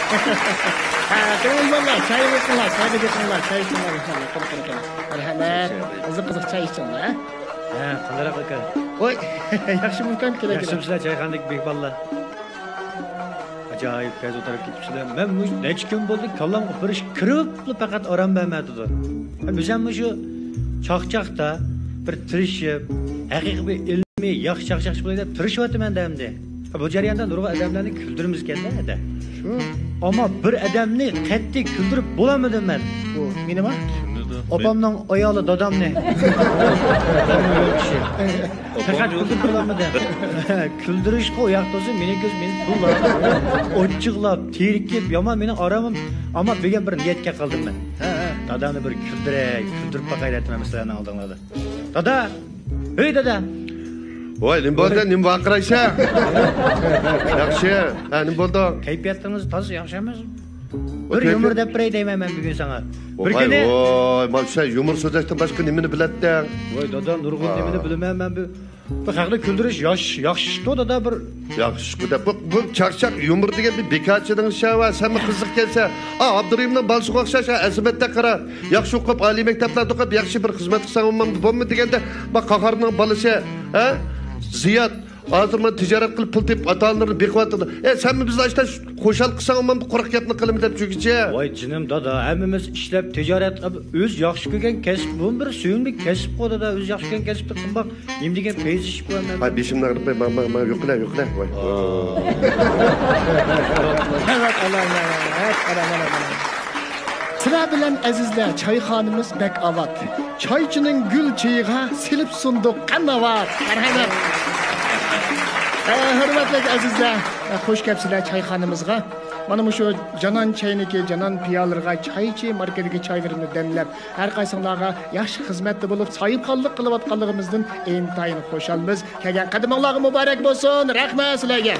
Eyvallah, çay içsinler, çay içsinler, çay içsinler inşallah. Merhamet, kızık çay içsinler, ha? Qandarak aka. Oy, yaxshi mumkin kerak. Yaxshimsizlar Chayxandek Bekballa. Ajoyib gaz o'tarib ketibsizlar. Men necha kun bo'ldi kallam qopirish kiribli faqat orom bermadi. Bizam shu chaqchaqda bir tirishib, haqiqiy bir ilmiy yaxshi chaqchaq bo'ladi deb tirishyapman endi. Bu jarayonda nurg'un odamlarni kuldirimiz keldi. Shu. Ammo bir odamni qattiq kuldirib bo'lmadim men. Bu menimi? Obamning ayoli dadamni. Faqat kuldirib bo'lmadim. Kuldirishga oyoq to'sib, meni ko'z meni pullab, ochiqlab, terikib, yomon meni oramim, ammo degan bir niyatga qildim men. Dadamni bir kuldirib baqay aytman sizlarning oldinglarda. Dada! Hey dada! Voy, nima bo'ldi? Nima vaqiraysan? Yaxshi. Ha, nima bo'ldi? Kayfiyatingiz toza yaxshi emas. Bir yumur deb biray deyman men bugun sana. Bir kuni voy, mana shu yumur so'zlashdan boshqa nimani biladi-da? Voy, dada, nurg'un nimani bilaman men bu. Bu haqda kuldirish yaxshi dada bir yaxshi-da. Bu charchaq yumur degan bir bekatchining ishi va sen qiziq kelsa, Abdurimning balsiga o'xshash azimatda qara. Yaxshi o'qib, oliy maktablarda o'qib, yaxshi bir xizmat qilsam bo'lmaydi deganda, bak Qaharning balasi, ha? Ziyod hozir men tijorat qilib pul tep ota-onalarni beqiyotdi. Sen bizlar ishda qo'shal qilsang men quruq gapni qilaman deb cho'kicha. Voy jinim dada, hammamiz ishlab tijorat qilib o'z yaxshi ko'rgan kasb bu bir suyunlik kasb qo'dada o'z yaxshi ko'rgan kasbni qilmoq nima degan feyiz ish bo'laman. Ha beshimni qilib men yo'qlar. Voy. Evet, Allah. Sizlar bilan azizlar, çayxonamiz bek avat. Çaychining gul cheyiga silib sunduq qanavat. Marhamat. Hurmatli azizlar, xush kelibsizlar çayxonamizga. Mana bu şu Canan çayniki, Canan piyalarga çaychi marketiga çaylarını demlab, her qaysinglarga yaxshi xizmatda bo'lib, soyibxonlik qilib atganligimizdan intayin xo'shalmiz. Kelgan qadaminglarga muborak bo'lsin. Rahmat sizlarga.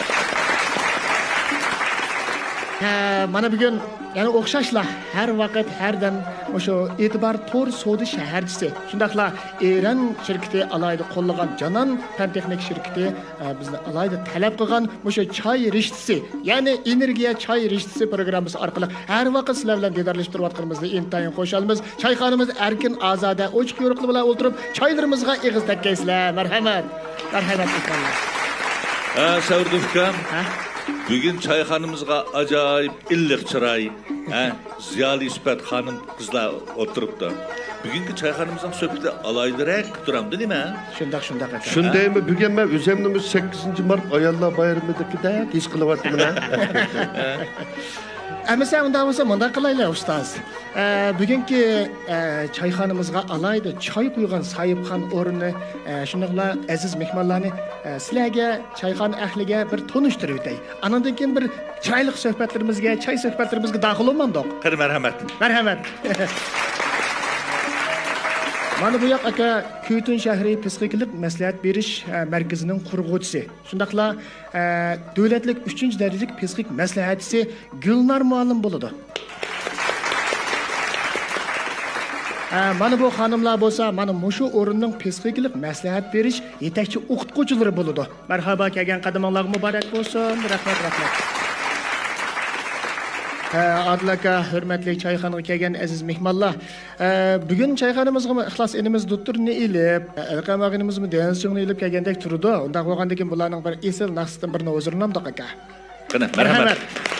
Mana bugun yani o'xshashlar har vaqt har dam o'sha e'tibor to'r savdo shaharchisi shundaqla Eran shirkati alayda qo'llagan Canan fan texnik shirkati bizni alayda talab qilgan o'sha choy rishtisi ya'ni energiya choy rishtisi programmasi orqali har vaqt sizlar bilan diydorlashib turayotganimizda intayin qo'shalmiz. Choyxonamiz erkin ozoda ochiq yo'riqli bilan o'tirib choylarimizga eg'iz takkaysizlar. Marhamat inshaalloh. Savurdukam. Bugün çayxonamizga ajoyib illiq chiroy, ziyoli ispat xonim qizlar o'tiribdi. Bugungi çayxonamizning suhbati alaydiroq turamdi nima? Shundoq aka. Shundaymi? Bugun men o'zimning 8-mart ayollar bayramidagidek his qilyapman. Ama sen undan olsa manda qilaylar ustoz. Bugungi çayxonamizga alayda choy quygan soyibxon o'rni shuningla aziz mehmonlarni sizlarga çayxon ahliga bir tanishtirib o'tay. Andan keyin bir choyliq suhbatlarimizga, choy suhbatlarimizga daxil bo'lmandoq. Marhamat. Mana bu yoq aka Kuytun shahri psixiklik maslahat berish markazining qurg'uvchisi. Shundaqla davlatlik 3-darajalik psixik maslahatchisi Gulnar muallim bo'ladi. Mana bu xonimlar bo'lsa, mana mushu o'rinning psixiklik maslahat berish yetakchi o'qituvchilari bo'ladi. Marhaba kelgan qadaminglar muborak bo'lsin. Rahmat. Adlaka hürmetli çayxonaga kelgan aziz mehmonlar. Bugun çayxonamizga ixlos inimiz doktorni ilib, alqamag'inimizmi dansini ilib kelgandek turdi. Unda bo'lgandan keyin bularning bir esil naqsdan birini o'zirinamdoq aka. Qani, marhamat.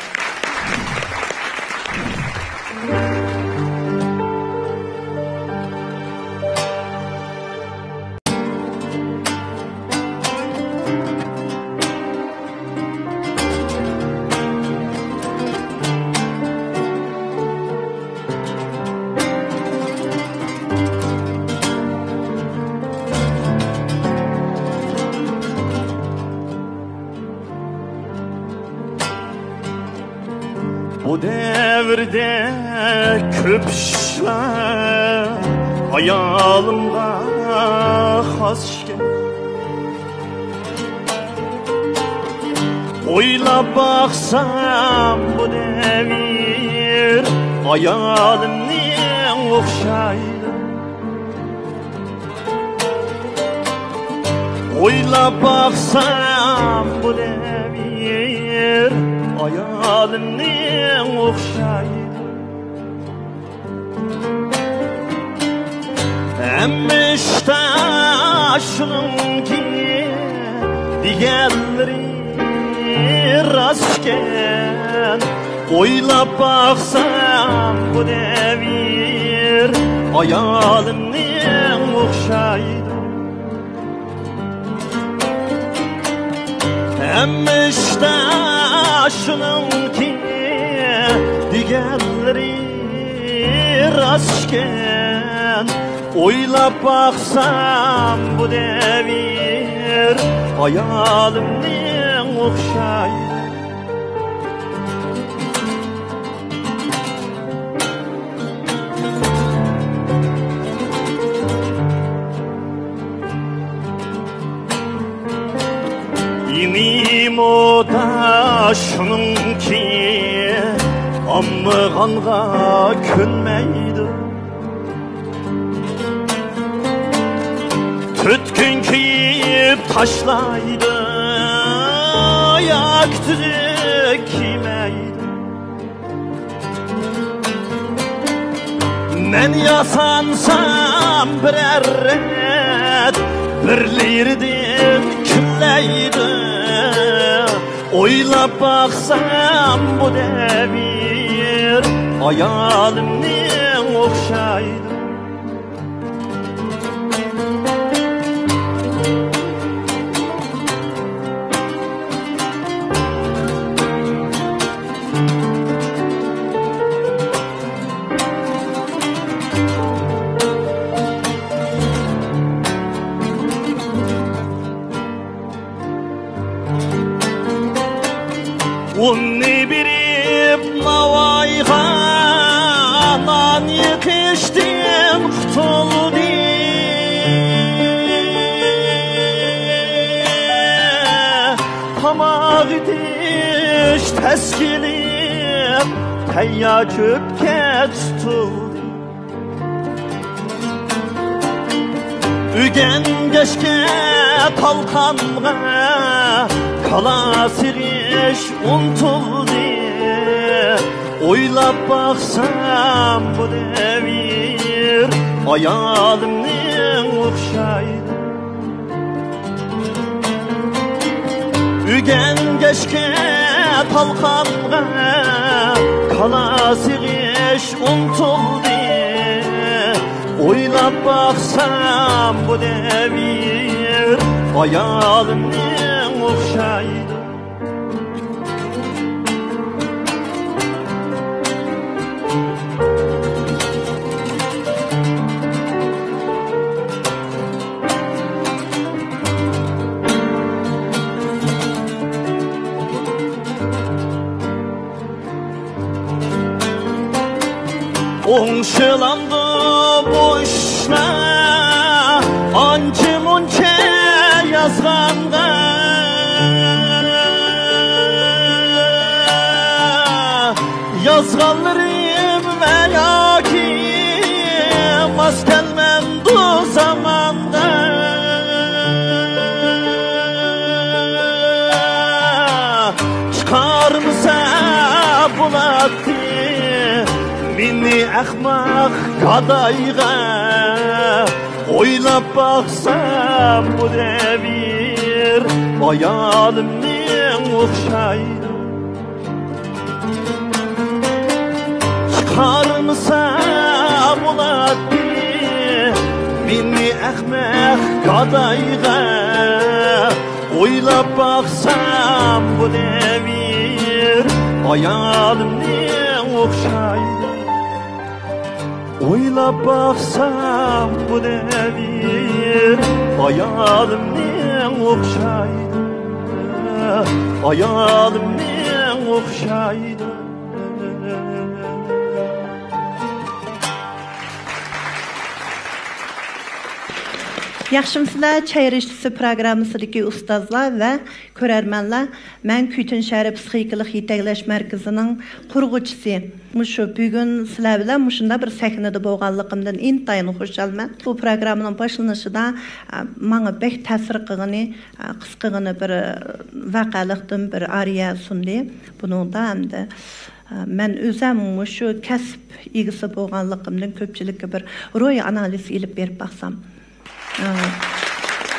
Bu devirde köp işler hayalimga xas işken Oylab baksam bu devir hayalimni okşaydı Oylab baksam bu devir hayalimni şununki digenleri rastken oylap baksam bu devir hayalimden okşaydı emmişte şununki digenleri rastken oylap baksam bu devir hayalimden okşaydı İnim o da şununki ammığanğa könmeydi tütkün kiyip taşlaydı ayak tüzük kimeydi men yasansam birer ret birlirdim külleydi oylap baksam bu devir hayalimden okşaydı Unni birip navayga nan yıkıştım kutuldu Pamaq diş teskilip teyya çöpke tutuldu Ügen geçke talkanğa kala siriş untuldu oylap baksam bu devir hayalimden okşaydı Ügen geçke talkanğa kala siriş untuldu oylap baksam bu devir hayalimden okşaydı Onşılandı boşuna Ançı munçe yazganda Yazganlarım veya ki Maskelmen du zamanda Çıkarmısa bulattı Minni ahmak kadayga oylap baksam bu devir hayalimden okşaydı Çıkarmısa bulattı minni ahmak kadayga oylap baksam bu devir hayalimden okşaydı Oylap baksam bu devir hayalimden okşaydı Hayalimden okşaydı Yaxşımsızlar, Çayırışçısı programmasındaki ustazlar ve körermenler. Ben Kütün Şehri Psixikалық Yetekleş Merkezi'nin kurguçisi. Muşu bugün sizler bilen muşunda bir sahnede bolğanlığımdan intayın hoşalman. Bu programın başlanışında bana bek təsir qılğını, qısqığını bir vaqalıqdan bir ariya sundu. Bunun da hem de men özüm şu kasb egisi bolğanlığımdan köpçülükке bir roy analiz elip berip baxsam.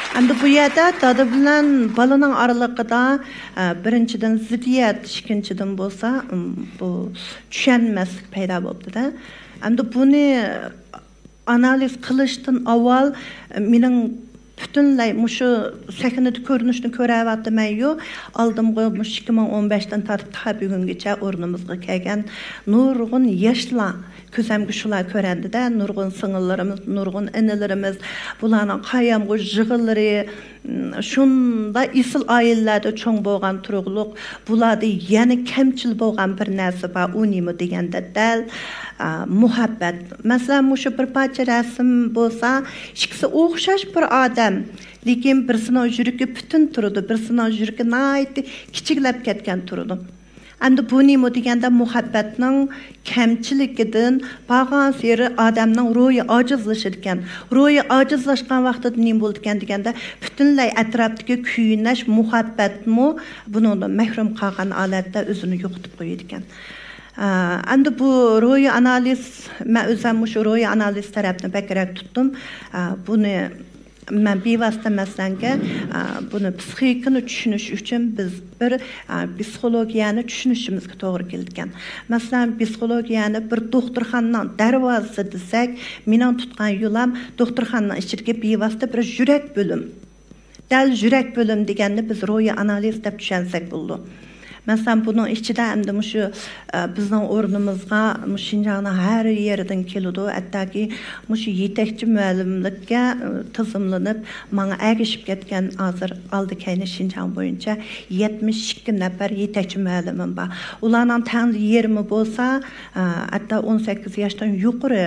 Endi bu yerda dada bilan balaning oralig'ida birinchidan ziddiyat, ikkinchidan bo'lsa bu tushunmaslik paydo bo'ldi-da. Endi buni analiz qilishdan avval mening butunlay mushu sahnada ko'rinishni ko'ryapman-yu, oldimga 2015dan tortib ta bugungacha o'rnimizga kelgan nurg'un yoshlar ko'zamga shular ko'randi-da, nurg'un singillarimiz, nurg'un inalarimiz, bularning qayamg'u jig'illari shunda isil oilalarda cho'ng bo'lgan turug'liq, bularda yana kamchil bo'lgan bir narsa bor, u nima deganda dal muhabbat. Masalan, mushu bir parcha rasm bo'lsa, ikkisi o'xshash bir odam, lekin birisining yuragi butun turadi, birisining yuragi nihoyatda kichiklab ketgan turadi. Endi bu nima deganda muhabbatning kamchiligidan bag'an seri odamning ro'yi ojizlashir ekan. Ro'yi ojizlashgan vaqtda nima bo'ldi ekan deganda butunlay atrofdagi kuyinash muhabbatmi bundan mahrum qolgan holatda o'zini yo'qotib qo'yadi ekan. Endi bu ro'yi analiz, men o'zim shu ro'yi analiz tarafini bakrak tutdim. Buni men bevosita masalanga buni psixikani tushunish uchun biz bir psixologiyani tushunishimizga to'g'ri kelgan. Masalan, psixologiyani bir doktorxonaning darvozasi desak, mening tutgan yo'lim doktorxonaning ichiga bevosita bir yurak bo'lim. Dal yurak bo'lim deganni biz ro'yi analiz deb tushunsak bo'ldi. Masalan, bunun ichida hamda shu bizning o'rnimizga Shinjongning har yeridan keladi, hattoki shu yetakchi muallimlikka tizimlanib, menga ergishib ketgan hozir oldi kayni Shinjong bo'yicha 72 nafar yetakchi muallimim bor. Ularning tang yerimi bo'lsa, hatto 18 yoshdan yuqori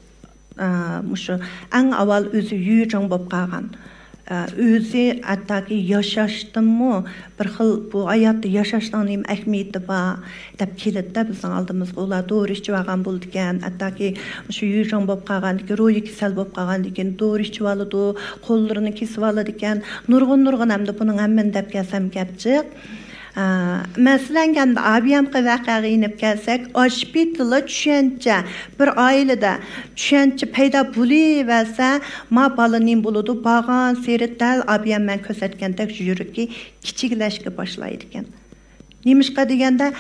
shu eng avval o'zi yuyjong bo'lib qolgan. O'zi hattoki yashashdimi bir xil bu hayotda yashashning ahamiyati bor deb keladi bizning oldimizga. Ular to'g'ri ichib olgan bo'ldi ekan, hattoki shu yuyjong bo'lib qolganligi, ro'yi kasal bo'lib qolganligi, to'g'ri ichib oladi, qo'llarini kesib oladi ekan. Nurg'un hamda buning hammasini deb kelsam gapchiq. Masalan, ganda abiyamqa vaqaga inib kelsak, oshpitali tushuncha bir oilada tushuncha paydo bo'laversa, ma balaning bo'ladi, bag'an seri dal abiyam men ko'rsatgandek yuragi kichiklashga boshlaydi ekan. Nimishqa deganda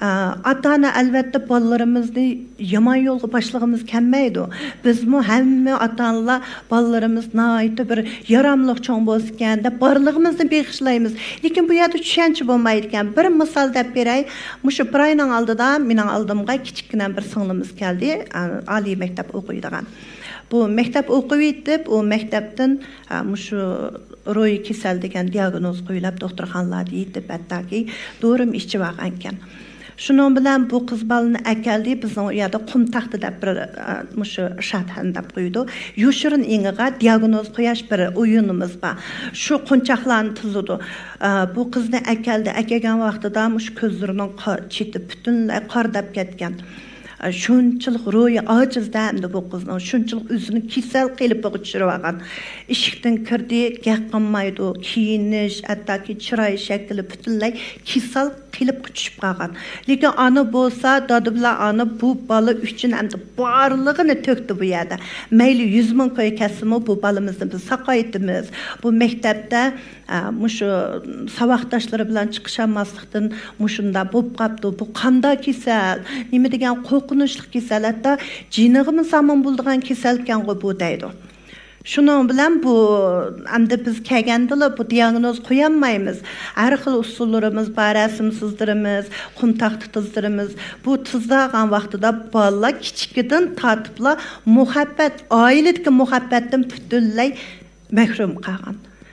ata-ona albatta bolalarimizni yomon yo'lga boshlag'imiz kelmaydi. Bizmi hamma ata-onalar bolalarimiz nihoyatda bir yaramliq cho'ng bo'lgan deb borlig'imizni beg'ishlaymiz. Lekin bu yerda tushuncha bo'lmaydi ekan. Bir misol deb beray. Mushu bir oyning oldida mening oldimga kichikgina bir singlimiz keldi, oliy maktab o'qiydigan. Bu maktab o'qiydi, u maktabdan mushu ro'yi kasal degan diagnoz qo'yilib doktorxonalarda yetib, hattoki do'rim ichib olgan ekan. Shuning bilan bu qiz balani akaldi, bizning u yerda qum taxti deb bir mushu shathan deb qo'ydi. Yoshirin engiga diagnoz qo'yash bir o'yinimiz bor. Shu qunchaqlarni tuzudi. Bu qizni akaldi, akagan vaqtida mushu ko'zlarining cheti butunlay qordab ketgan. Shunchalik ro'yi ojizda hamda bu qizning shunchalik o'zini kasal qilib tushirib olgan. Eshikdan kirdi, gapqinmaydi, kiyinish, hattoki chiroy shakli butunlay kasal qilib tushib qolgan. Lekin ona bo'lsa, dodi bilan ona bu bola uchun hamda borlig'ini to'kdi bu yerda. Mayli 100 ming qo'y kasimi bu bolamizni biz saqaytimiz. Bu maktabda mushu savoqdoshlari bilan chiqishamaslikdan mushunda bo'lib qoldi. Bu qanday kasal? Nima degan qo'rqinchli kasal, hatto jinig'imi samon bo'lgan kasal ekan bu deydi. Shuning bilan bu hamda biz kelgandila bu diagnoz qo'yolmaymiz. Har xil usullarimiz bor, rasm sizdirimiz, qum taxti tizdirimiz. Bu tizdirgan vaqtida bolalar kichikdan tortibla muhabbat, oiladagi muhabbatdan butunlay mahrum qolgan.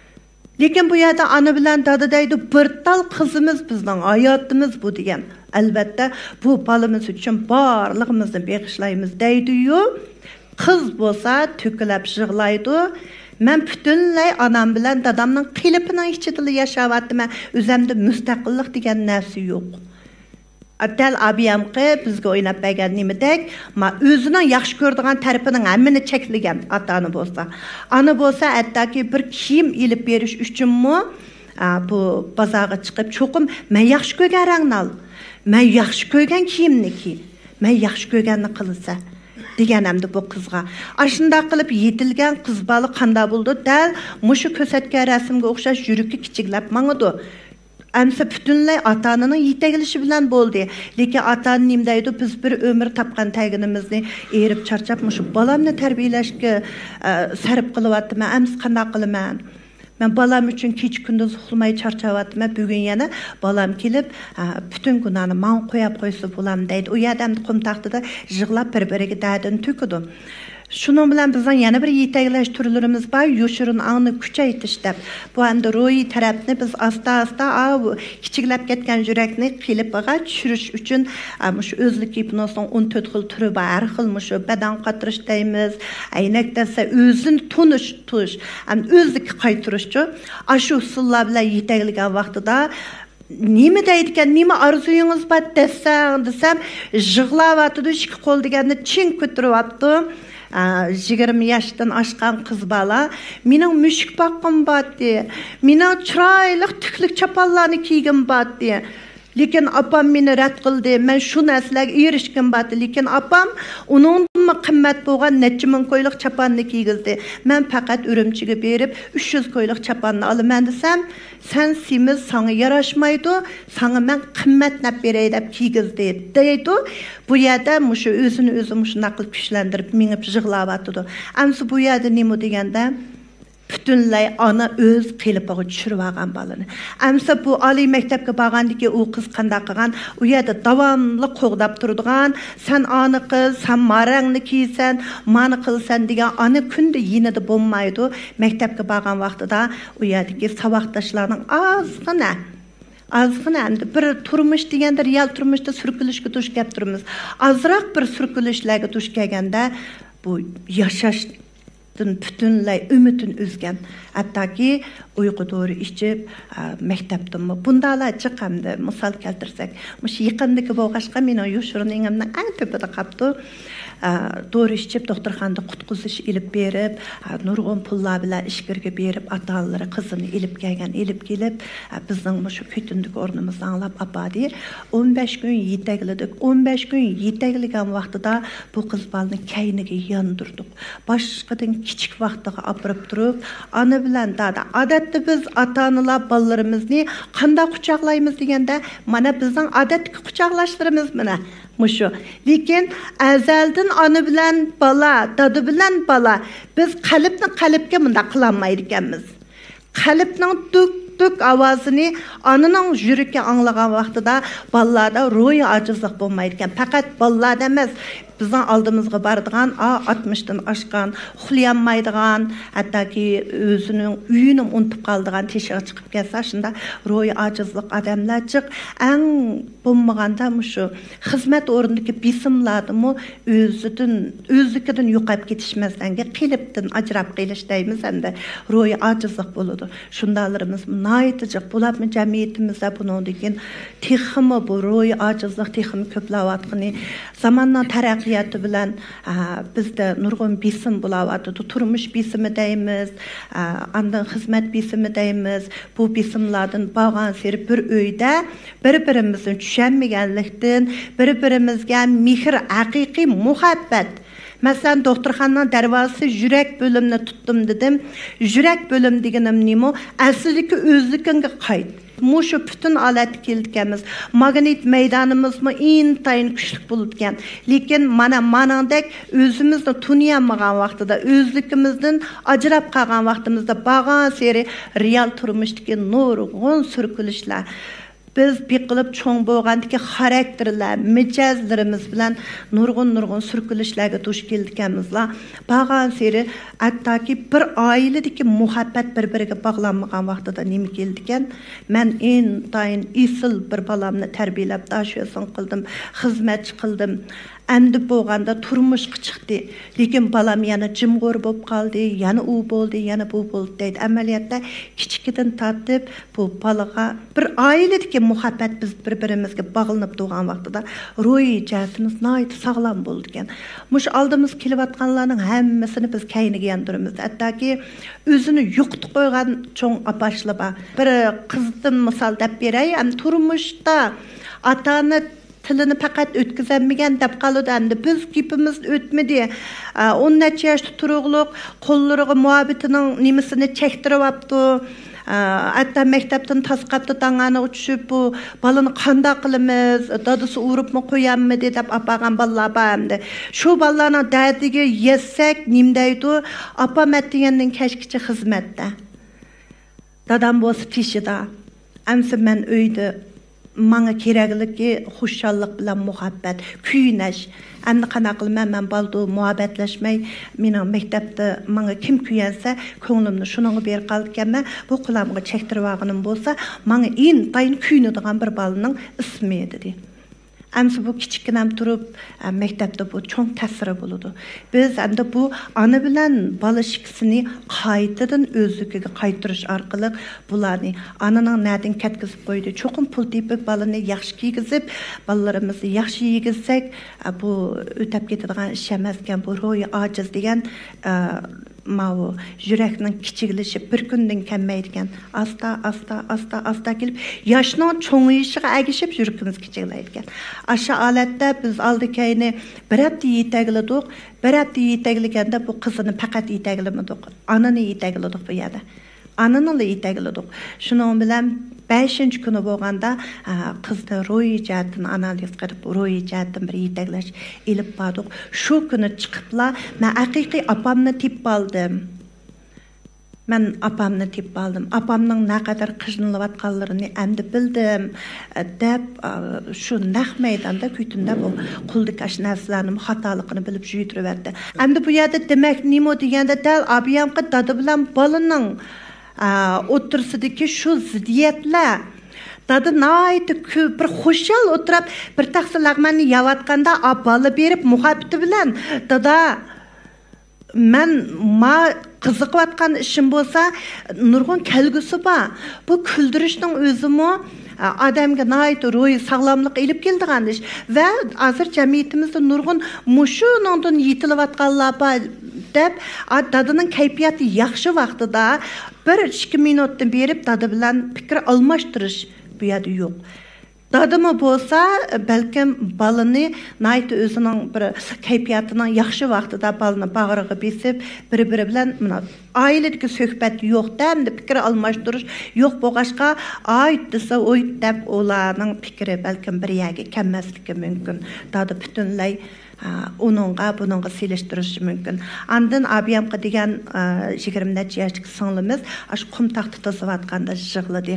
Lekin bu yerda ana bilan dada deydi, bir tal qizimiz bizning hayotimiz bu degan. Albatta bu balamiz uchun borlig'imizni beg'ishlaymiz deydi-yu. Qiz bo'lsa to'kilib yig'laydi. Men butunlay onam bilan dadamning qilipining ichida yashayapman. O'zimda mustaqillik degan narsa yo'q. Atal abiyamqa bizga o'ynab bergan nimadak, ma o'zining yaxshi ko'radigan tarafining hammani cheklagan ota-ona bo'lsa. Ana bo'lsa hattoki bir kiyim ilib berish uchunmi bu bozorga chiqib cho'qim men yaxshi ko'rgan rangni al. Men yaxshi ko'rgan kiyimni kiy. Men yaxshi ko'rganni qilsa. deganamdi bu qizga. Ashunda qilib yetilgan qiz bola qanda bo'ldi? Dal mushu ko'rsatgan rasmga o'xshash yuragi kichiklab mangidi. Amsa butunlay ota-onaning yetaklishi bilan bo'ldi. Lekin ota-ona nima deydi? Biz bir umr topgan tagimizni erib charchab mushu bolamni tarbiyalashga sarf qilyapman. Amsa qanday qilaman? Men balam uchun kech kunduz uxlamay charchayapman. Bugun yana balam kelib, bütün günahni men qo'yib qo'ysa bo'lam deydi. U yerdan qum taxtida yig'lab bir-biriga dardini to'kidi. Şunun bilan bizning yana bir yetaklash turlarimiz bor, yoshirun ongni kuchaytirish deb. Bu endi ro'yi tarafni biz asta-asta kichiklab ketgan yurakni qilibga tushirish uchun shu o'zlik hipnozning 14 xil turi bor. Har xil shu badan qatirish deymiz, aynak desa o'zini tunish, o'zlik qaytirishchi. Shu usullar bilan yetaklagan vaqtida nima deydigan, nima orzuyingiz bor desam, yig'layotdi, ikki qo'l deganni chin ko'tiryapti. 20 yaşdan aşkan kız bala, mening müşük baqqım bor diye, mening chiroyli tiklik chapallarni kiygim bor diye. Lekin apam meni rad qildi. Men shu narsalarga erishkim bor, lekin apam uningdan qimmat bo'lgan necha ming qo'yliq chapanni kiygizdi. Men faqat Urumchiga berib 300 qo'yliq chapanni olaman desam, sen semiz sana yarashmaydi, sana men qimmatlab beray deb kiygizdi deydi. Bu yerda mushu o'zini o'zi shunday qilib kuchlantirib mengib yig'layotdi. Amsi bu yerda nima deganda butunlay ana o'z qilipiga tushirib olgan bolani. Amsa bu oliy maktabga borgandiki u qiz qanday qilgan, u yerda davomli qo'g'dab turadigan, sen ani qiz, sen marangni kiysan, mani qilsan degan ana kunda yinida bo'lmaydi. Maktabga borgan vaqtida u yerdagi saboqdoshlarning azg'ina endi bir turmush deganda real turmushda surkilishga duch kelib turamiz. Azroq bir surkilishlarga duch kelganda bu yashash butunlay ümitin üzgen. Hattaki uyku doğru içip mekteptimmi. Bundalar çıqamdı. Misal keltirsek. Muş yıqındaki boğaşqa meni yoshurun engimden en tepede qaptı. Doğru içip doktorxanda qutquzish ilib berib, nurg'un pullar bilan ishkirga berib, ota-onalar qizini ilib kelib, bizning shu kutundik o'rnimizni anglab apadi. 15 kun yetakladik. 15 kun yetaklagan vaqtida bu qiz balni kayniga yondirdik. Boshqadan kichik vaqtga opirib turib, ona bilan dada. Odatda biz ota-onalar bolalarimizni qanday quchoqlaymiz deganda, mana bizning odatdagi quchoqlashlarimiz mana mushu. Lekin azaldan ona bilan bola, dada bilan bola biz qalbni qalbga bunda qilolmaydi ekanmiz. Qalbning tuk ovozini onaning yuragi anglagan vaqtida bolalarda ruhiy ojizlik bo'lmaydi ekan. Faqat bolalarda emas, bizning oldimizga boradigan 60 dan oshgan, uxlayolmaydigan, hattoki o'zining uyini unutib qoldigan teshikga chiqib kelsa, shunda ruhiy ojizlik odamlar chiq, eng bo'lmaganda shu xizmat o'rnidagi bisimlarni o'zligidan yo'qolib ketishmasdanga qilibdan ajrab qilish deymiz, endi ruhiy ojizlik bo'ladi. Shundalarimiz naytijiq bo'libmi jamiyatimizda buningdan texmi bu ruhiy ojizlik texmi ko'playotgani zamonning taraqqiyoti bilan bizda nurg'un bisim bo'layotdi. Turmush bisimi deymiz, andan xizmat bisimi deymiz. Bu bisimlardan bo'lgan seri bir uyda bir-birimizni tushunmaganlikdan, bir-birimizga mehr, haqiqiy muhabbat. Masalan, doktorxonaning darvozasi yurak bo'limini tutdim dedim. Yurak bo'lim deganim nima? Aslidagi o'zligingga qayt. Mushu bütün alat kelganmiz. Magnit maydonimizmi intayin kuchli bo'lgan. Lekin mana manandek o'zimizni tuniyamagan vaqtida, o'zligimizdan ajrab qolgan vaqtimizda bag'an seri real turmushdagi nurg'un surkilishlar. Biz biqilib cho'ng bo'lgandiki xarakterlar, mijozlarimiz bilan nurg'un surkilishlarga duch kelganmizlar. Bag'an seri hattoki bir oiladagi muhabbat bir-biriga bog'lanmagan vaqtida nima keldikan, men intayin isil bir bolamni tarbiyalab, dashosin qildim, xizmat qildim. Endi bo'lganda turmushga chiqdi. Lekin balam yana jimg'or bo'lib qoldi, yana u bo'ldi, yana bu bo'ldi deydi. Amaliyotda kichikidan tortib bu balaga bir oiladagi muhabbat biz bir-birimizga bog'lanib turgan vaqtida ruhiy jihatimiz nihoyat sog'lom bo'ldi ekan. Mush oldimiz kelayotganlarning hammasini biz kayniga yondiramiz. Hattoki o'zini yo'qitib qo'ygan cho'ng apashlar bor. Bir qizdan misol deb beray, turmushda ota-ona tilini faqat o'tkazolmagan deb qoladi. Endi biz gapimiz o'tmadi. 10 necha yoshda turug'liq qo'llariga muhabbatining nimasini chektirib olibdi. Hatta maktabdan tasqapda tangani uçuşup bu balını qanda qilamiz, dadısı urup mu qo'yamidi deb apagan balalar bamdi. Şu balalarni dadiga yetsak nimdaydi? Apa matdigandan kashkichi xizmatda. Dadam bo'lsa tishida. Amsa men uyda manga kerakligi xushallik bilan muhabbat, kuynash. Endi qanaqa qilman men baldu muhabbatlashmay, mening maktabda manga kim kuyansa, ko'nglimni shuningga berib qolganman. Bu qulamga chektirib olganim bo'lsa, manga intayin kuynadigan bir balaning ismi edi. Amsa bu kichikkinam turib, maktabda bu cho'ng ta'siri bo'ladi. Biz endi bu ana bilan bola shikisini qaytadan o'zligiga qaytirish orqali bularni ananing nadin ketkizib qo'ydi. Cho'qim pul tepib balani yaxshi kiygizib, balalarimizni yaxshi yigizsak, bu o'tab ketadigan ish emas ekan. Bu ro'yi ojiz degan mavu yurakning kichiklashib bir kundan kelmaydigan asta kelib yoshning cho'ng'ayishiga agishib yurakimiz kichiklaydigan. Aşağı aletdə biz aldikayni bir hafta yetəglidik. Bir hafta yetəgligəndə bu qızını faqat yetəglimidik. Ananı yetəglidik bu yerdə. Ananı yetəglidik. Şunun bilan 5-ci günü bolğanda qızda ro'yi jihatini analiz qilib, ro'yi jihatdan bir yetəglash elib bardıq. Şu günü chiqibla men haqiqiy apamni tepib oldim. Men apamni tepib oldim. Apamning naqadar qiynalib endi bildim deb shu naq maydonda kuytunda bu quldik narsalarning xatoligini bilib yuydiribdi. Endi bu yerda demak nima deganda dal abiyamqa dada bilan bolaning o'tirsidagi shu ziddiyatlar dada nayt bir xushal o'tirib bir taqsi lag'manni yavatganda abala berib muhabbati bilan dada men qiziqayotgan ishim bo'lsa nurg'un kelgusi bor. Bu kuldirishning o'zimi odamga nayt ro'yi sog'lomlik elib keldigan ish va hozir jamiyatimizda nurg'un mushuningdan yetilayotganlar bor deb dadaning kayfiyati yaxshi vaqtida 1-2 minutdan berib dada bilan fikr almashtirish bu yerda yo'q. Dadımı bolsa, bəlkəm balını nayt özünün bir kayfiyatının yaxşı vaxtıda balını bağırığı besib, biri-biri bilən ailədiki söhbət yox dəmdi, fikir almashtırış yox boğaşqa aytdısa oyt dəb olanın fikri bəlkəm bir yəgi kəmməsliki mümkün. Dadı bütünləy bununla seliştirishi mümkün. Andın abiyamqa degan 20 necha yoshlik singlimimiz ash qum taxtda tozavatganda yig'ladi.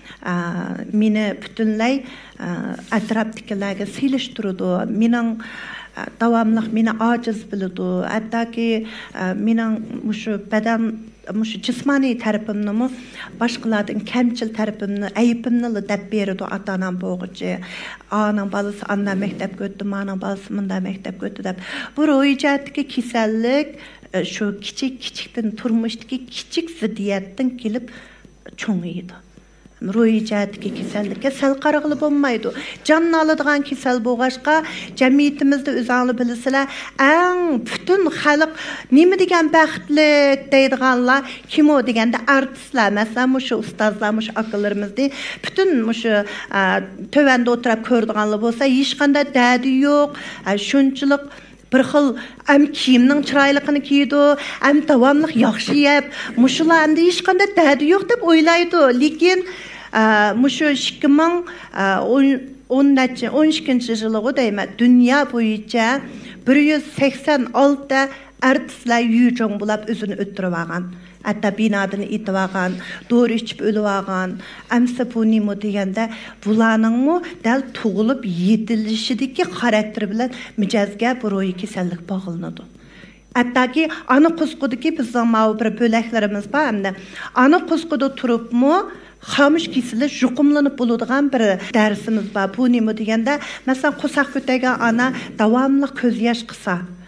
Meni butunlay atrofdagilarga selishtirdi. Mening davomli meni ojiz biladi. Hattoki mening shu badan shu jismoniy tarafimni boshqalardan kamchil tarafimni ayibimni deb berdi ota-onam bo'g'ichi. Onam balasi anda maktabga o'tdi, mening balasi munda maktabga o'tdi deb. Bu ro'yijatdagi kasallik shu kichikdan turmushdagi kichik ziddiyatdan kelib cho'ng'iydi. Ro'yi jihatdagi kasallikka sal qarag'ili bo'lmaydi. Jonni oladigan kasal bo'lg'ashqa jamiyatimizda o'zinglar bilasizlar, eng butun xalq nima degan baxtlik deydiganlar kim o deganda artistlar, masalan, shu ustozlar, shu akalarimizni butun shu tövanda o'tirib ko'rdiganlar bo'lsa, hech qanday dadi yo'q, shunchalik bir xil am kiyimning chiroyligini kiydi, am davomli yaxshi yeb, mushular endi hech qanday dadi yo'q deb o'ylaydi. Lekin mushu 2012 yiliga deyman, dunyo bo'yicha 186 ta artistlar yujong bo'lib o'zini o'ttirib olgan. Hatta binadını itib olgan, doğru içib ölüb olgan. Amsa bu nima deganda bularning dal tug'ilib yetilishidagi xarakteri bilan mijozga bu ro'yi kasallik bog'lanadi. Hattoki ana qusqudagi bizning bir bo'laklarimiz bor hamda ana qusquda turibmi xamush kesilish yuqumlanib bo'ladigan bir darsimiz bor. Bu nima deganda masalan qo'saq ko'tagan ana davomli ko'z yosh qilsa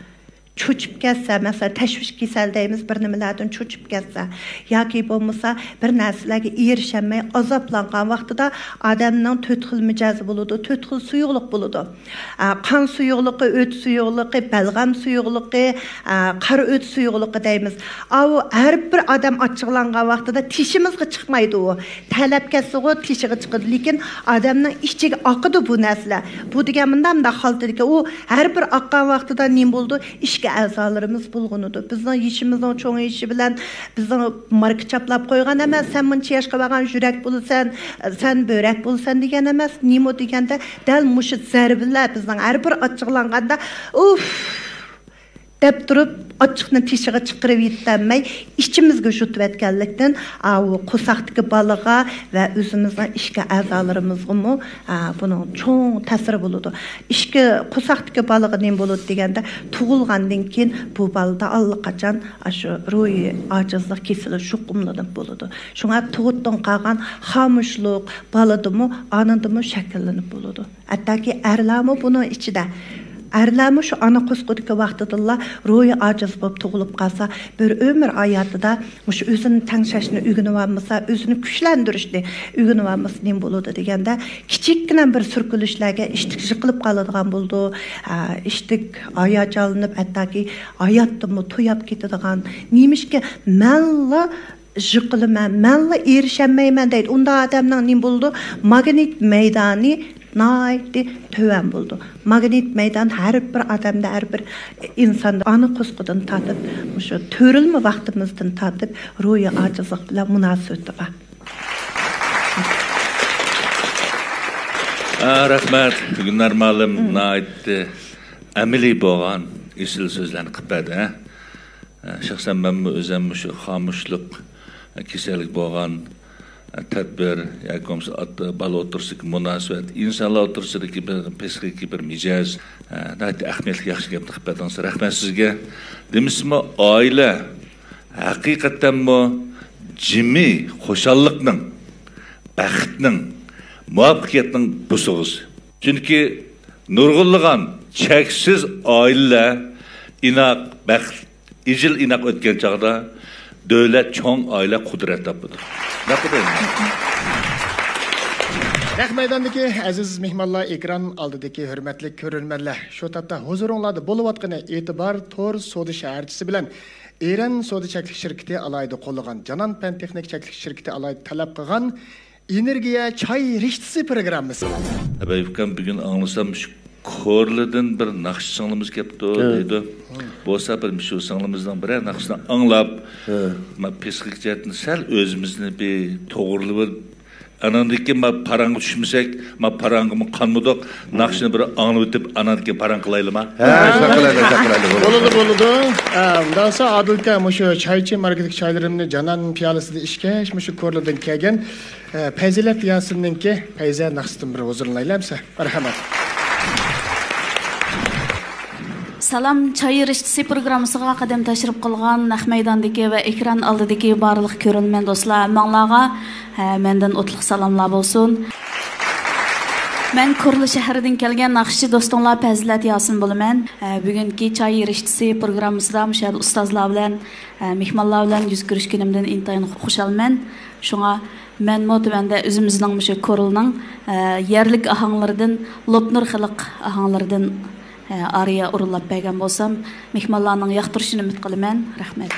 cho'chib ketsa, masalan, tashvish kasal deymiz, bir nimalardan cho'chib ketsa, yoki bo'lmasa bir narsalarga erisholmay azoblangan vaqtida odamning 4 xil mijozi bo'ladi, 4 xil suyuqlik bo'ladi. Qon suyuqligi, o't suyuqligi, balg'am suyuqligi, qora o't suyuqligi deymiz. U har bir odam ochiqlangan vaqtida tishimizga chiqmaydi u. Talab ketsa-ku tishiga chiqadi, lekin odamning ichiga oqadi bu narsalar. Bu degan bunday holatdagi u har bir oqqan vaqtida nima bo'ldi? İşki a'zolarimiz bulgunudu. Bizning yishimizning cho'ng ishi bilan bizning marka chaplab qo'ygan emas, sen buncha yoshga borgan yurak bo'lsan, sen börak bo'lsan degan emas. Nima deganda dal mushu zarbilar bizning har bir ochiqlanganda uf deb turib ochiqni tishiga chiqirib yetmay ichimizga yutib etganlikdan u qo'saqdagi baliga va o'zimizning ishki a'zolarimizga buning cho'ng ta'siri bo'ladi. Ishki qo'saqdagi baliga nima bo'ladi deganda tug'ilgandan keyin bu balda allaqachon shu ruhiy ojizlik kesili shuqumlanib bo'ladi. Shunga tug'utdan qolgan xomushlik baladimi, onadimi shakllanib bo'ladi. Hattoki erlarmi buning ichida Erlarmi şu ana qo'squdagi vaqtida ruhi ojiz bo'lib tug'ilib qolsa, bir umr hayotida shu o'zini tanglashni o'rganib olmasa, o'zini kuchlantirishni o'rganib olmasa nima bo'ladi deganda, kichikgina bir surkulishlarga ishtik yiqilib qoladigan bo'ldi. Ishtik hayajonlanib, hattoki hayotni to'yab ketadigan, nemishki malla yiqilaman, malla erishamayman deydi. Unda odamning nima bo'ldi? Magnit maydoni Naiti töven buldu. Magnit meydan her bir adamda, her bir insanda anı kuskudan tatıp, şu törülme vaktimizden tatıp, ruhi acizlik bilen münasebeti var. Rahmat, günler malum naiti ameli boğan isil sözlerini kıpedi. Şahsen ben özüm şu xamuşluk, keselik boğan tedbir, yakomsa bal otursak münasebet, insanlar otursak ki bir peskiki bir micaz, naiti ahmetlik yaxşı gapni qıpediniz. Rahmat sizge. Demişmi aile hakikaten mi cimi, xoşallıkның, baxtның, muvaffaqiyatның busuğuz. Çünkü nurgulluğan, çeksiz aile, inak, baxt, icil inak ötken çağda devlet çoğun aile kudret tapıdır. Ne kadar? Rahmaydandaki aziz mehmonlar, ekran oldidagi hurmatli ko'rurmanlar, shu topda huzuringlarda bo'lib o'tgan E'tibor Tor savdo shaharchisi bilan Eran savdo cheklik shirkati alayda qo'llagan Janan Pan texnik cheklik shirkati alayda talab qilgan energiya choy rishtisi programmasi. Abayifkan bugün anlasam şu Korlu'dan bir nakış sanlımız kepti deydi. Bolsa bir şu sanlımızdan bir nakışını anlap, peskik cihetini sel özümüzünü bir toğurlu bir anandaki parangı düşmesek, parangımı kanmadık, nakışını bir anlıp ötüp anandaki parang kılaylı mı? Boludu. Dasa Adılka şu çayçı marketik çaylarımını Canan piyalasıda işkeş, şu Korlu'dan kelgen Peyzilet Yasin'ninki Peyze nakıştın bir huzurlaylamsa. Merhamet. Salam çay rishtisi programmasiga qadam tashrif qilgan Nahmaydondagi va ekran oldidagi barliq ko'rilman do'stlar, manglarga mendan o'tliq salomlar bo'lsin. Men Korlu shahridan kelgan naqshchi do'stinglar Fazilat Yasin bo'laman. Bugungi çay rishtisi programmasida mushal ustozlar bilan, mehmonlar bilan yuz ko'rishganimdan intayin xursandman. Shunga men motivanda o'zimizning mushu Korluning yerlik ahanglaridan, Lopnur xalq ahanglaridan araya urulab bergan bo'lsam, mehmonlarning yoqtirishini umid qilaman. Rahmat.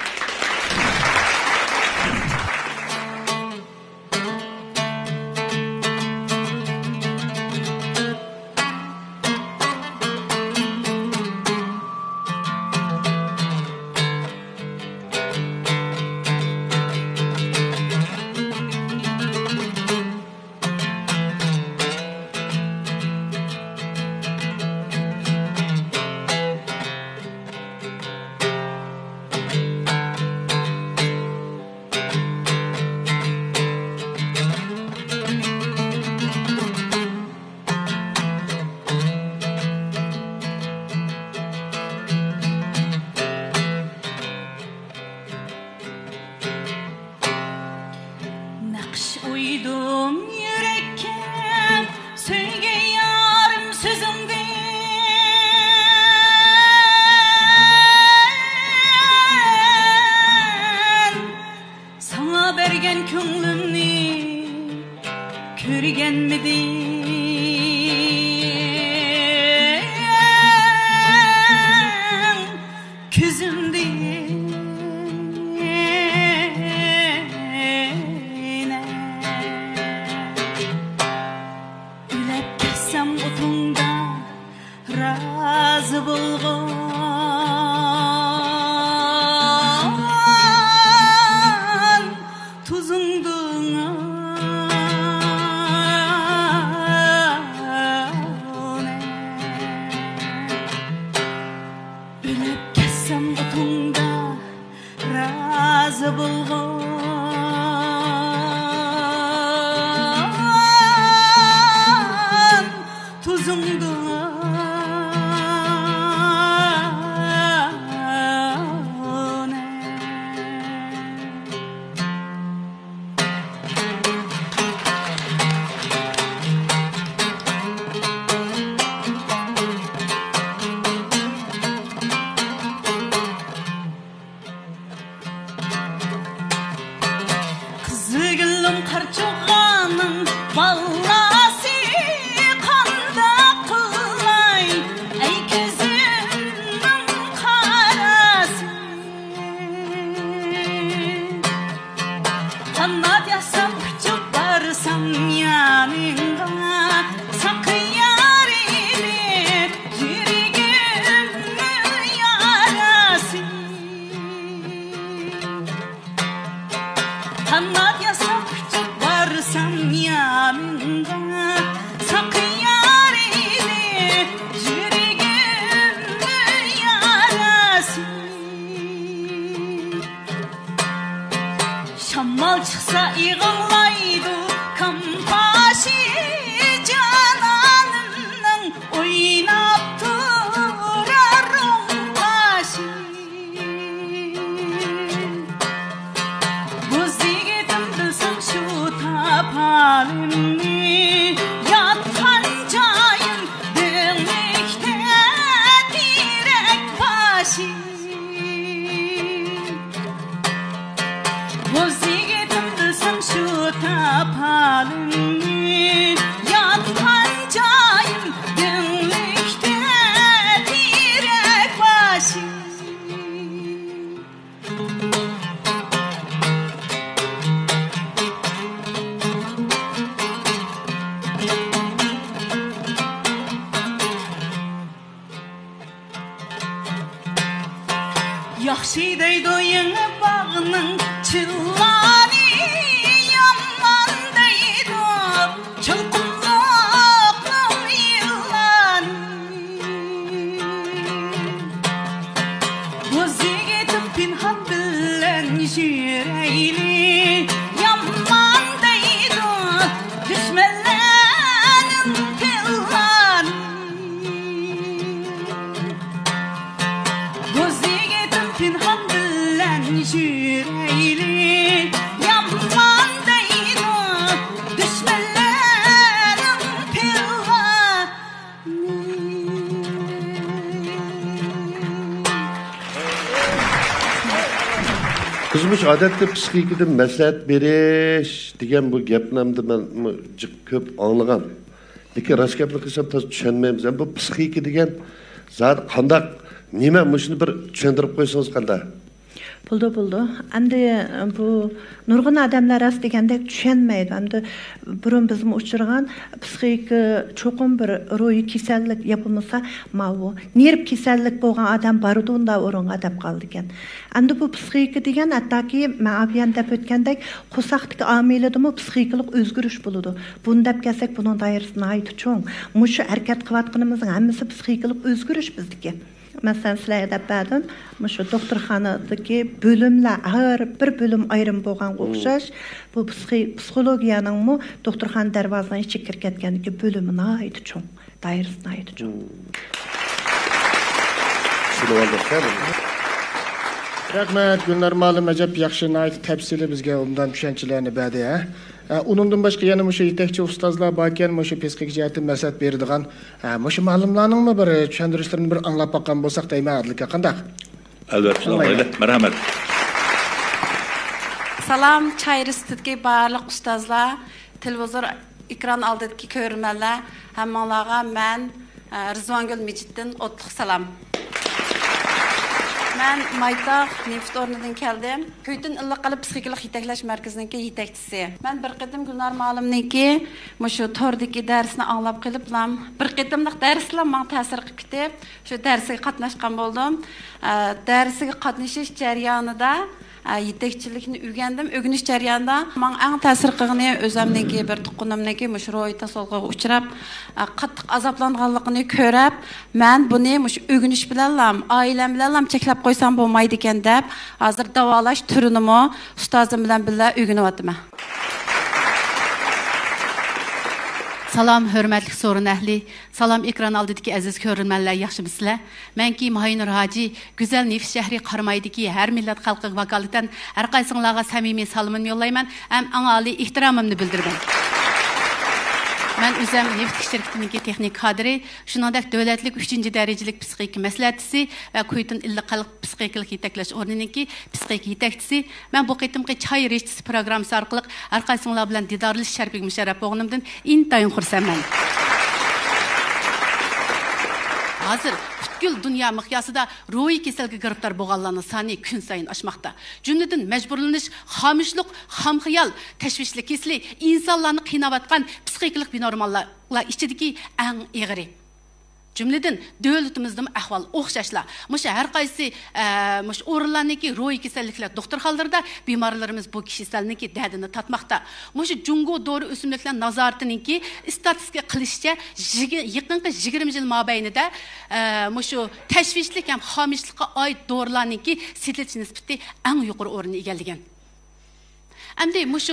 Kızmış adetli psixikada maslahat berish degan bu gaplarni men ko'p anglagan. Lekin rost gapni qilsam to'g'ri tushunmaymiz. Bu psixika degan zot qandaq nima shuni bir tushuntirib qo'ysangiz qanday? Buldu. Endi bu nurg'un odamlar rost degandek tushunmaydi. Endi burun bizim uchirgan psixika cho'qim bir ruhiy kasallik yapılmasa bu nerv kasallik bo'lgan odam bordi unda o'ringa deb qoldi ekan. Endi bu psixika degan hattoki men avian deb o'tgandek qo'saqdagi amilidimi psixikalik o'zgarish bo'ladi. Buni deb kelsak buning doirasi nihoyat cho'ng. Mushu harakat qilayotganimizning hammasi psixikalik o'zgarish bizniki. Mesela sizlerge de bədim, şu doktorxanadaki bölümler, her bir bölüm ayrım boğan oxşaş, bu psixologiyanın mu doktorxana darvazdan içi kirketkeniki bölümüne ait çoğun, dairasına ait çoğun. Şunu aldık değil mi? Rahmet, Gülnar malum acaba yaxşı ait tepsili bizge ondan düşüncelerini bədi. Onundan başqa yana şu yetekçi ustazlar barken şu psixik jihatdan maslahat beradigan şu ma'lumlarning mi bir tushuntirishlarni bir anglab boqqan bo'lsak deyman adlikka qandaq? Albatta, marhamat. Salam, Çayır Institutidagi barliq ustozlar, televizor ekran aldidagi ko'rmanlar, hammanglarga men Rizvongul Mijitdin o'tliq salom. Men Maytaq neft o'rnidan keldim. Kuytin illiq qilib psixikalik yetaklash markazininki yetakchisi. Men bir qitim Gulnar ma'lumniki mushu tordagi darsni anglab qiliblam. Bir qitimliq darslar menga ta'sir qilib ketib, shu darsga qatnashgan bo'ldim. Darsga qatnashish jarayonida yetakchilikni o'rganish jarayonida menga eng ta'sir qilgani o'zimniki bir tuqqunimniki mush ro'y tasolg'iga uchrab qattiq azoblanganligini ko'rib, men buni mush o'rganish bilan oilam bilan cheklab qo'ysam bo'lmaydi ekan deb, hozir davolash turini ustozim bilan birga o'rganyapman. Salam, hörmətli sorun əhli. Salam, ekran aldidiki əziz görünmənlər, yaxşımısınızlar? Mənki Mahinur Hacı, güzel Neft şəhri Qarmaydiki hər millət xalqı vakalətən hər qaysınlarga səmimi salımını yollayman, həm ən ihtiramımını bildirmən. Mən özüm Neft şirkətininki texnik kadri, şuningdek dövlətlik 3-cü dərəcəlik psixik məsləhətçisi və Kuytun illi xalq psixiklik yetəkləş ornininki psixik yetəkçisi. Mən bu qitimki çay reçisi proqramısı arqılıq hər qaysınlar bilan didarlış şərəfig müşərrəf bolğanımdan intayın xursandman. Hazır butkul dünya miqyasida ruhiy kasalga giriftar bo'lganlarning soni kun sayin oshmoqda. Jumladan majburlanish, xomishlik, xomxiyol, tashvishli keslik insonlarni qiynayotgan psixiklik binormallar ichidagi eng ig'iri. Cümleden devletimizde ahval o'xshashlar. Mush har qaysi mush o'rinlarniki ruhiy kasalliklar doktorxonalarda bemorlarimiz bu kasallikni dardini tatmoqda. Mush Jungo doğru o'simliklar nazoratininki statistika qilishicha yaqinqi 20 yil mobaynida mush tashvishlik ham xomishlikqa oid dorilarninki setilish nisbati eng yuqori o'rinni egallagan. Endi mush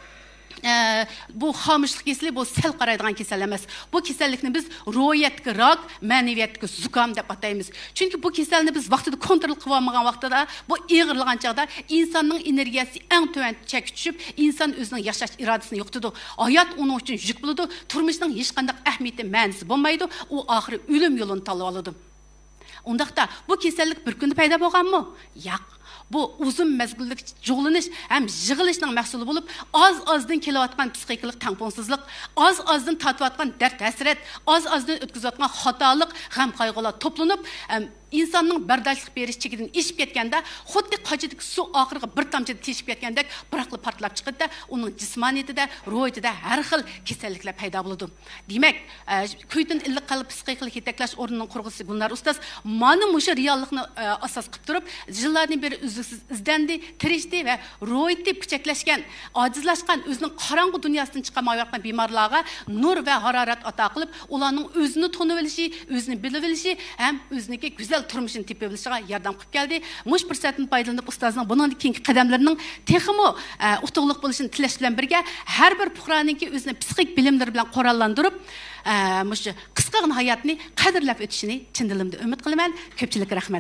bu xomishlik keseli bu sel qaraydigan kesel emas. Bu kesellikni biz ruhiyatga rak, ma'naviyatga zukam deb ataymiz. Çünkü bu keselni biz vaqtida kontrol qilib olmagan vaqtida bu ig'irlagan chaqda insonning energiyasi eng tuvan chekka tushib, inson o'zining yashash irodasini yo'qotadi. Hayot uning uchun yuk bo'ladi, turmushning hech qanday ahamiyati, ma'nosi bo'lmaydi, u oxiri o'lim yo'lini tanlab oladi. Undaqda bu kesellik bir kunda paydo bo'lganmi? Yo'q. Bu uzun mezgillik jo'lanish ham yig'ilishning mahsuli bo'lib, az-azdan kelayotgan psixikalik tangponsizlik, az-azdan tatayotgan dard hasrat, az-azdan o'tkazayotgan xatolik, g'am qayg'ular to'planib, insonning bardoshlik berish chekidan eshib ketganda, xuddi qochidagi suv oxiriga bir tomchida teshib ketgandek, biroqli portlab chiqadi, uning jismoniyatida, ruhiyatida har xil kasalliklar paydo bo'ladi. Demak, Kuytun illi qalb psixikalik yetaklash o'rnining qurg'isi Gulnar ustoz mana mushu reallikni asos qilib turib, yillardan beri uzluksiz izdendi, tirishdi va ruhiyati kuchaklashgan, ojizlashgan, o'zining qorong'u dunyosidan chiqamayotgan bemorlarga nur va harorat ato qilib, ularning o'zini tanib olishi, o'zini bilib olishi ham o'ziniki güzel turmuşun tipi bilişine yardım qilib keldi. Mush fursatdan foydalanib ustozning bundan keyingi qadamlarining texmo utuqliq bo'lishini tilash bilan birga har bir fuqaroninki o'zini psixik bilimlari bilan qurollantirib, mush qisqagina hayotni qadrlab o'tishini chin dilimda umid qilaman. Ko'pchilik rahmat.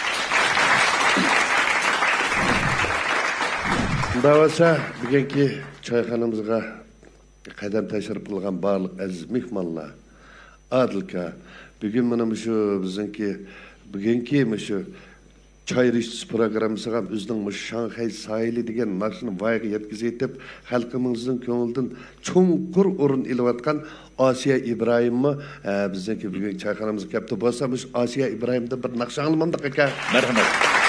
Davasa bugungi choyxonamizga qadam tashrif qilgan barliq aziz mehmonlar, Adilka, bugün mana şu bizimki bugungi şu çay reçisi programmasiga bizning Shanxay sayili degan narsani voyaga yetkazib etib, xalqimizning ko'nglidan cho'nqur o'rin ilayotgan Asiya Ibrohimni bizning bugun choyxonamizga kelibdi. Bo'lsa, Asiya Ibrohimdan bir naqsh anglamandik aka. Marhamat.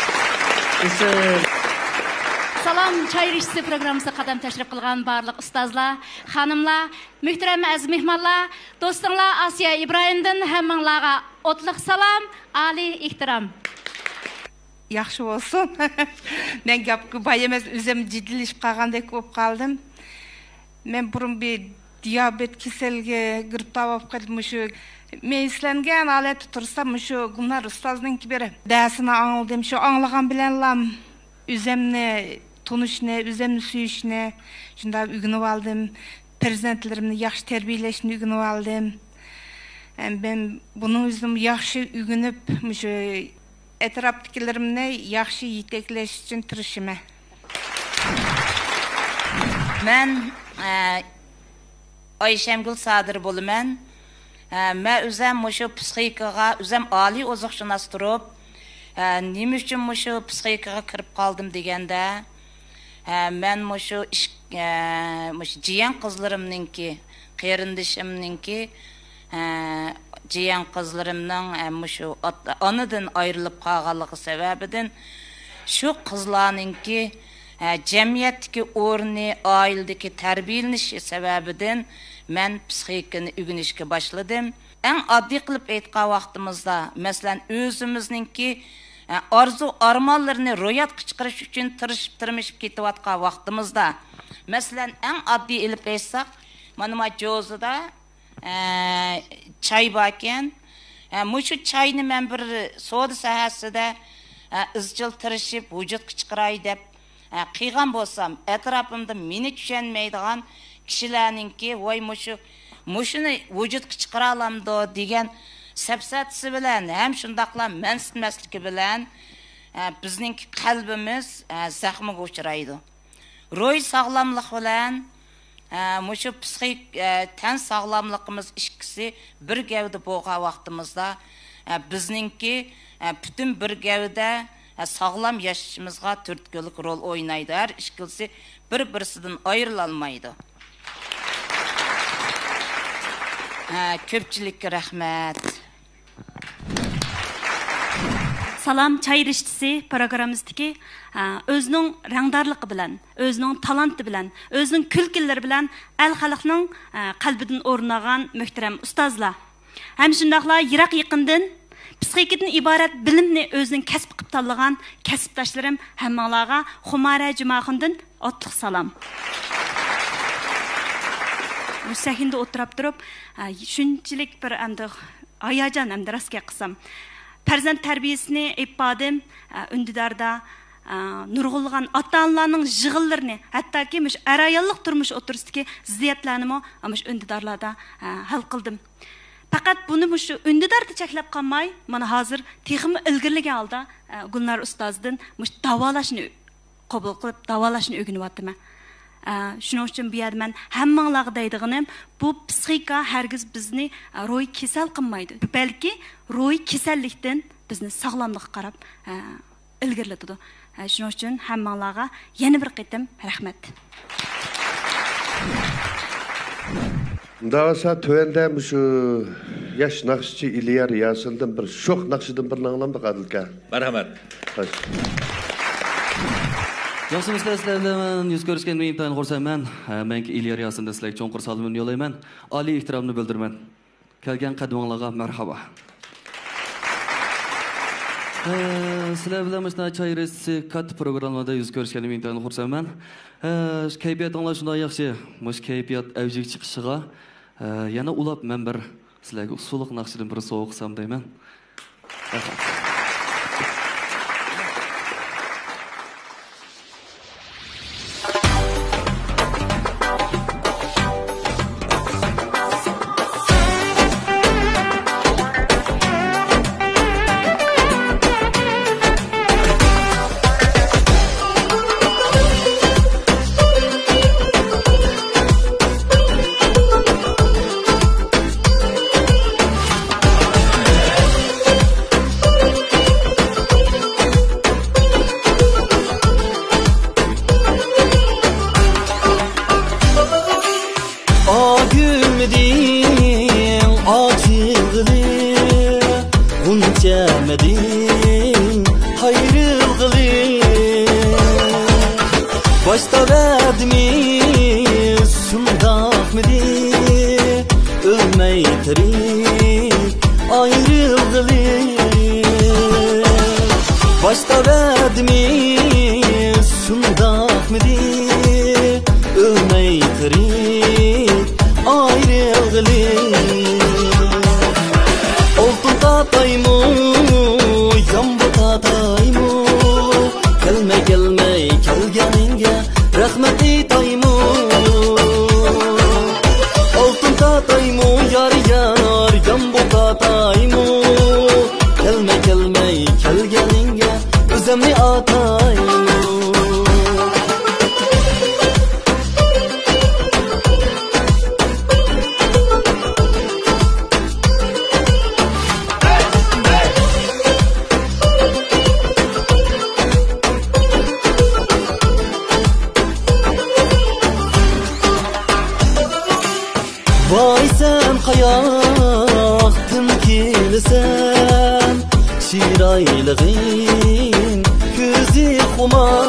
Salam, çay reçisi programımıza qadam təşrif qılğan barlıq ustazlar, xanımlar, mühtərəm əziz mehmanlar, dostlar, Asiya İbrahimdən həmmənlərə otluq salam, ali ihtiram. Yaxşı olsun. Ben gapkı bayemez özüm ciddilişip qalğandek bo'lib qaldım. Men burun bir diyabet keselge giriptab bo'lib qaldım. Şu meyslengen alet tutursam şu Gulnar ustaznınki beri dərsini anladım. Şu anlagan bilenlam üzemni tunuşne, üzemni suyuşne, şunda ügünüp aldım. Prezidentlerimni yaxşı terbiyeleşini ügünüp aldım. Ben bunun üzüm yaxşı ügünüp şu etrafdakilerimni yaxşı yetekleş için tirişime. Men Ayşemgül Sadir bolumen. Men özüm şu psixikaga, özüm ali ozuqshunos turib, nima uchun şu psixikaga kirib qoldim deganda, men şu jiyan qizlarimninki qerindishimninki jiyan qizlarimning shu onadan ayrilib qolganligi sababidan shu qizlarninki jamiyatdagi o'rni, oiladagi tarbiyalanish sababidan men psixikani o'rganishga boshladim. Eng oddiy qilib aytgan vaqtimizda, masalan, o'zimizninki arzu armonlarini ro'yobga chiqarish uchun tirishib ketayotgan vaqtimizda, masalan, eng oddiy ilib aytsak, mana Jozida çay bakken, şu çayını men bir soda sahasida izchil tirishib vujudga chiqaray deb qiygan bo'lsam, etrafimda meni tushunmaydigan kishilarninki voy mushuni vujudga chiqara olamdi degan sapsatisi bilan ham shundaqla mansitmasligi bilan bizning qalbimiz zaxmiga uchraydi. Ro'y sog'lomlik bilan şu psixik tan sog'lomligimiz ikkisi bir gavda bo'lgan vaqtimizda bizninki bütün bir gavda sağlam yaşashimizga turtkilik rol o'ynaydi. Har ikkisi bir-birisidan ayrila olmaydi. Ko'pchilikka rahmat. Salam çay rishtisi programmamizdagi o'zining rangdorligi bilan, o'zining talanti bilan, o'zining kulkillari bilan el xalqning qalbidan o'rnagan muhtaram ustozlar. Ham shundaqla yiroq yaqindan psixikadan iborat bilimni o'zining kasb qilib tanlagan kasbdoshlarim hammalarga Xumara Jumaxondan otliq salom. Bu sahnada o'tirib turib, shunchalik bir hayajon hamda rastga qilsam. Farzand tarbiyasini ipodim undidarda nurg'ulg'an ota-onalarning yig'inlarini, hattoki mush arayonlik turmush o'tirsidagi ziddiyatlarni mush undidarlarda hal qildim. Faqat buni mush undidarda cheklab qolmay, mana hozir texmi ilgirlagan holda Gulnar ustozdan mush davolashni qabul qilib, davolashni o'rganyapman. Shuning uchun bu yerda men hammanglarga deydiganim, bu psixika hargiz bizni ro'y kasal qilmaydi. Balki ro'y kasallikdan bizni sog'lomlikka qarab ilgirlatadi. Shuning uchun hammanglarga yana bir qitim rahmat. Davasa tövende şu yaş nakşçı İlyar Yasin'den bir şok nakşıdan bir anlamda Adilka. Merhamet. Yaxshi sizlardan yuz ko'rishganimdan intayin xursandman. Men İlyar Yasin'dan sizlarga cho'nqur salomimni yo'layman. Oliy ehtiromni bildiraman. Kelgan qadamingizga marhaba. Sizlar bilan mana Çay Rishtisi kat programmada yuz ko'rishganimdan intayin xursandman. Kayfiyatinglar shunday yaxshi. Mush kayfiyat avjiga chiqishiga yana ulab men bir sizlarga usulliq naqshidan bir so'q qilsam deyman. qayoqdan kelsan chiroylig'ing ko'zi xumor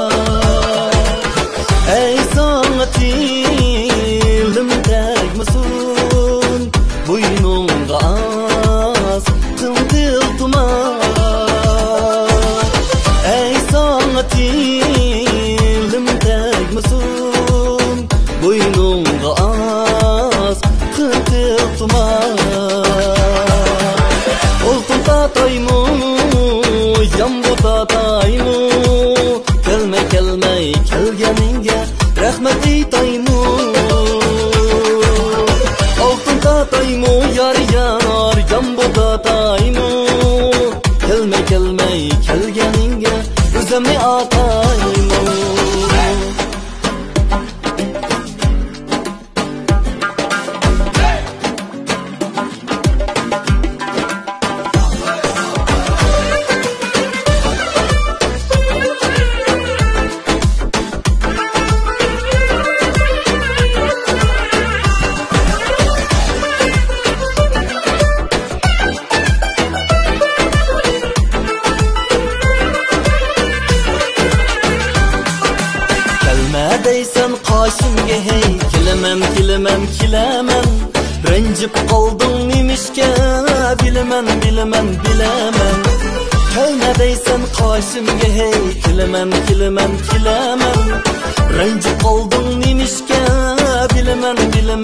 ey sana tilim tegmasin bo'yningga as qildil tumor ey sana tilim tegmasin bo'yningga as qildil tumor oltin tataymu yambu tataymu kelmay kelganingga rahmat aytaymu oltin tataymu yar yambu tataymu kelmay kelganingga o'zimni ataymu deysan qoshimga hey kilaman ranjib qolding nemishga bilaman kelma deysan qoshimga hey kilaman ranjib qolding nemishga bilaman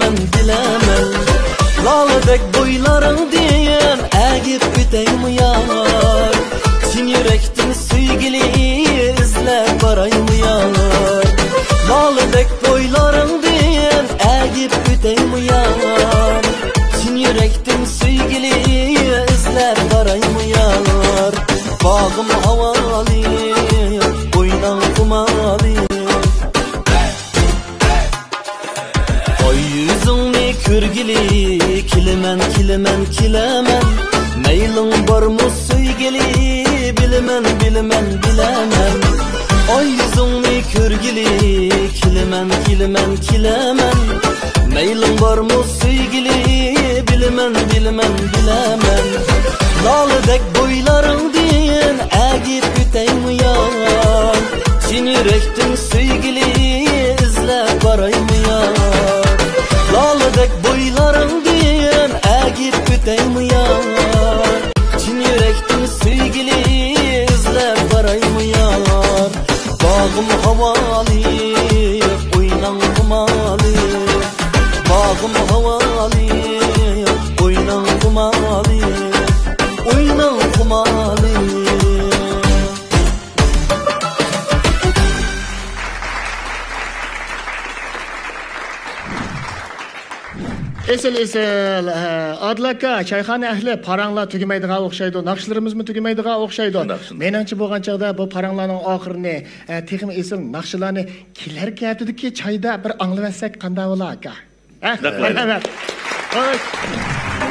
loladek bo'ylaring deyan agib o'taymi yar chin yurakdan suygili izlab boraymi yar loladek bo'ylaring deyan agib o'taymi yar chin yurakdan suygili izlab boraymi yar bog'im havoli o'ynan qumali oy yuzingni ko'rgili kilaman mayling bormi suygili bilaman oy yuzingni ko'rgili kilaman mayling bormi suygili bilaman loladek bo'ylaring deyan agib o'taymi yar chin yurakdan suygili izlab boraymi yar loladek bo'ylaring deyan agib o'taymi yar chin yurakdan suygili izlab boraymi yar bog'im havoli o'ynan qumali bog'im havoli o'ynan qumali Esel Adil aka, çayxana ahli paranglar tugamaydigan o'xshaydi, naqshlarimiz tugamaydigan o'xshaydi. Meningcha bo'lgan chaqda bu paranglarning oxirini, texim esel naqshlarni kelarki haftatagi choyda bir anglasak qanday bo'lar aka? Rahmat.